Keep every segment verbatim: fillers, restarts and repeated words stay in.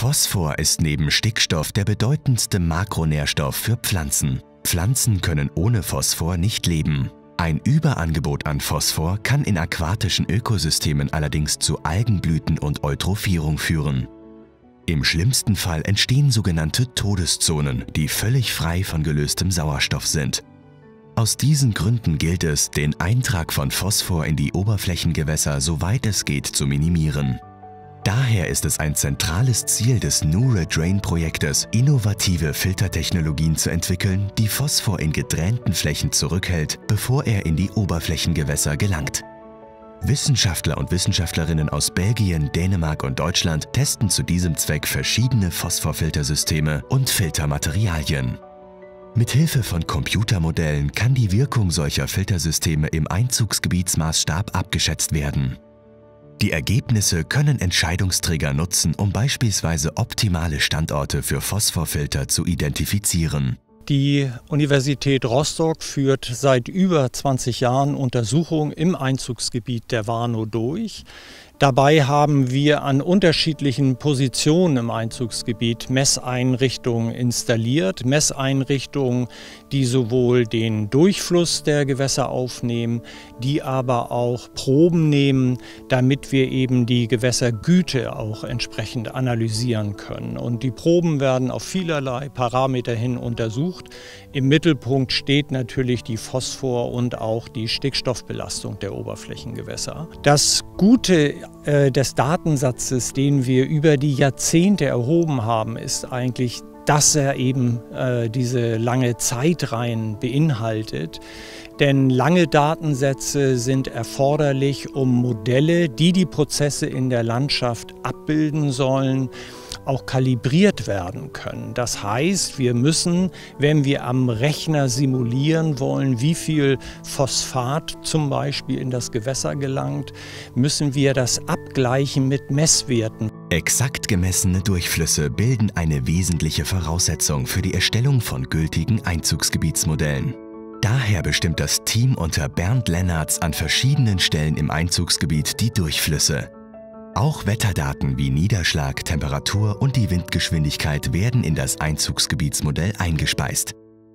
Phosphor ist neben Stickstoff der bedeutendste Makronährstoff für Pflanzen. Pflanzen können ohne Phosphor nicht leben. Ein Überangebot an Phosphor kann in aquatischen Ökosystemen allerdings zu Algenblüten und Eutrophierung führen. Im schlimmsten Fall entstehen sogenannte Todeszonen, die völlig frei von gelöstem Sauerstoff sind. Aus diesen Gründen gilt es, den Eintrag von Phosphor in die Oberflächengewässer soweit es geht zu minimieren. Daher ist es ein zentrales Ziel des NuRedrain-Projektes, innovative Filtertechnologien zu entwickeln, die Phosphor in gedrähnten Flächen zurückhält, bevor er in die Oberflächengewässer gelangt. Wissenschaftler und Wissenschaftlerinnen aus Belgien, Dänemark und Deutschland testen zu diesem Zweck verschiedene Phosphorfiltersysteme und Filtermaterialien. Mithilfe von Computermodellen kann die Wirkung solcher Filtersysteme im Einzugsgebietsmaßstab abgeschätzt werden. Die Ergebnisse können Entscheidungsträger nutzen, um beispielsweise optimale Standorte für Phosphorfilter zu identifizieren. Die Universität Rostock führt seit über zwanzig Jahren Untersuchungen im Einzugsgebiet der Warnow durch. Dabei haben wir an unterschiedlichen Positionen im Einzugsgebiet Messeinrichtungen installiert. Messeinrichtungen, die sowohl den Durchfluss der Gewässer aufnehmen, die aber auch Proben nehmen, damit wir eben die Gewässergüte auch entsprechend analysieren können. Und die Proben werden auf vielerlei Parameter hin untersucht. Im Mittelpunkt steht natürlich die Phosphor- und auch die Stickstoffbelastung der Oberflächengewässer. Das Gute äh, des Datensatzes, den wir über die Jahrzehnte erhoben haben, ist eigentlich, dass er eben äh, diese lange Zeitreihen beinhaltet. Denn lange Datensätze sind erforderlich, um Modelle, die die Prozesse in der Landschaft abbilden sollen, auch kalibriert werden können. Das heißt, wir müssen, wenn wir am Rechner simulieren wollen, wie viel Phosphat zum Beispiel in das Gewässer gelangt, müssen wir das abgleichen mit Messwerten. Exakt gemessene Durchflüsse bilden eine wesentliche Voraussetzung für die Erstellung von gültigen Einzugsgebietsmodellen. Daher bestimmt das Team unter Bernd Lennertz an verschiedenen Stellen im Einzugsgebiet die Durchflüsse. Auch Wetterdaten wie Niederschlag, Temperatur und die Windgeschwindigkeit werden in das Einzugsgebietsmodell eingespeist.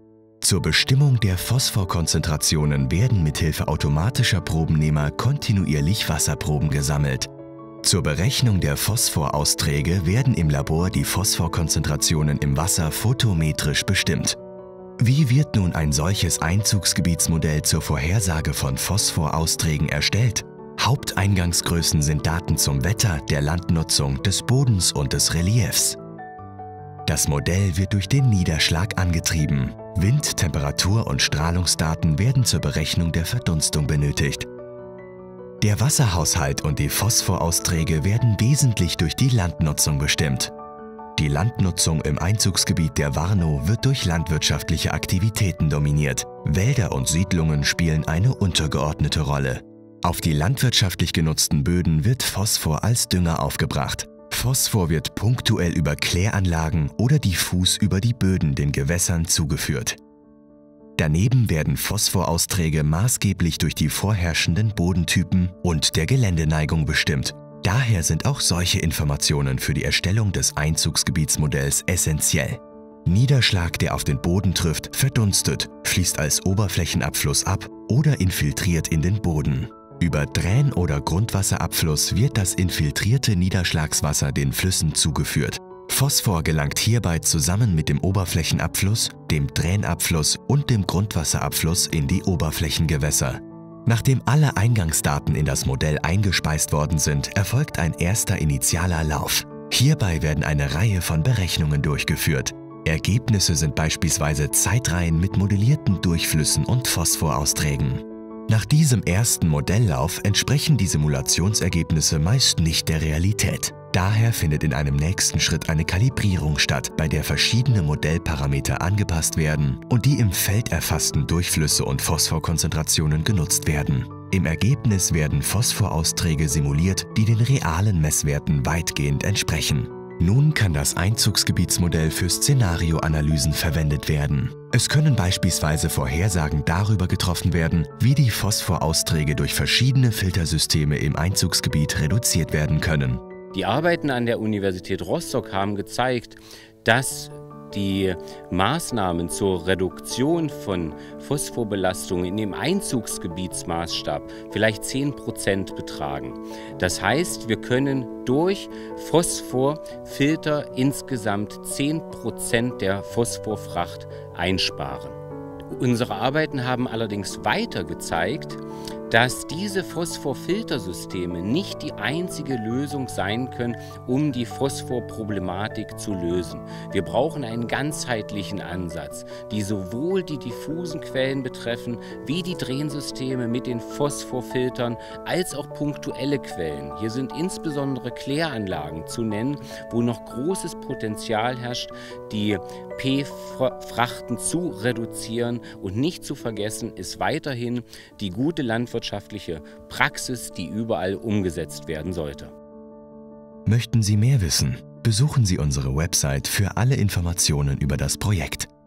Zur Bestimmung der Phosphorkonzentrationen werden mithilfe automatischer Probennehmer kontinuierlich Wasserproben gesammelt. Zur Berechnung der Phosphorausträge werden im Labor die Phosphorkonzentrationen im Wasser photometrisch bestimmt. Wie wird nun ein solches Einzugsgebietsmodell zur Vorhersage von Phosphorausträgen erstellt? Haupteingangsgrößen sind Daten zum Wetter, der Landnutzung, des Bodens und des Reliefs. Das Modell wird durch den Niederschlag angetrieben. Wind-, Temperatur- und Strahlungsdaten werden zur Berechnung der Verdunstung benötigt. Der Wasserhaushalt und die Phosphorausträge werden wesentlich durch die Landnutzung bestimmt. Die Landnutzung im Einzugsgebiet der Warnow wird durch landwirtschaftliche Aktivitäten dominiert. Wälder und Siedlungen spielen eine untergeordnete Rolle. Auf die landwirtschaftlich genutzten Böden wird Phosphor als Dünger aufgebracht. Phosphor wird punktuell über Kläranlagen oder diffus über die Böden den Gewässern zugeführt. Daneben werden Phosphorausträge maßgeblich durch die vorherrschenden Bodentypen und der Geländeneigung bestimmt. Daher sind auch solche Informationen für die Erstellung des Einzugsgebietsmodells essentiell. Niederschlag, der auf den Boden trifft, verdunstet, fließt als Oberflächenabfluss ab oder infiltriert in den Boden. Über Drän- oder Grundwasserabfluss wird das infiltrierte Niederschlagswasser den Flüssen zugeführt. Phosphor gelangt hierbei zusammen mit dem Oberflächenabfluss, dem Dränabfluss und dem Grundwasserabfluss in die Oberflächengewässer. Nachdem alle Eingangsdaten in das Modell eingespeist worden sind, erfolgt ein erster initialer Lauf. Hierbei werden eine Reihe von Berechnungen durchgeführt. Ergebnisse sind beispielsweise Zeitreihen mit modellierten Durchflüssen und Phosphorausträgen. Nach diesem ersten Modelllauf entsprechen die Simulationsergebnisse meist nicht der Realität. Daher findet in einem nächsten Schritt eine Kalibrierung statt, bei der verschiedene Modellparameter angepasst werden und die im Feld erfassten Durchflüsse und Phosphorkonzentrationen genutzt werden. Im Ergebnis werden Phosphorausträge simuliert, die den realen Messwerten weitgehend entsprechen. Nun kann das Einzugsgebietsmodell für Szenarioanalysen verwendet werden. Es können beispielsweise Vorhersagen darüber getroffen werden, wie die Phosphorausträge durch verschiedene Filtersysteme im Einzugsgebiet reduziert werden können. Die Arbeiten an der Universität Rostock haben gezeigt, dass die Maßnahmen zur Reduktion von Phosphorbelastungen im Einzugsgebietsmaßstab vielleicht zehn Prozent betragen. Das heißt, wir können durch Phosphorfilter insgesamt zehn Prozent der Phosphorfracht einsparen. Unsere Arbeiten haben allerdings weiter gezeigt, dass diese Phosphorfiltersysteme nicht die einzige Lösung sein können, um die Phosphorproblematik zu lösen. Wir brauchen einen ganzheitlichen Ansatz, die sowohl die diffusen Quellen betreffen, wie die Drehensysteme mit den Phosphorfiltern, als auch punktuelle Quellen. Hier sind insbesondere Kläranlagen zu nennen, wo noch großes Potenzial herrscht, die P-Frachten zu reduzieren, und nicht zu vergessen ist weiterhin die gute landwirtschaftliche Praxis, die überall umgesetzt werden sollte. Möchten Sie mehr wissen? Besuchen Sie unsere Website für alle Informationen über das Projekt.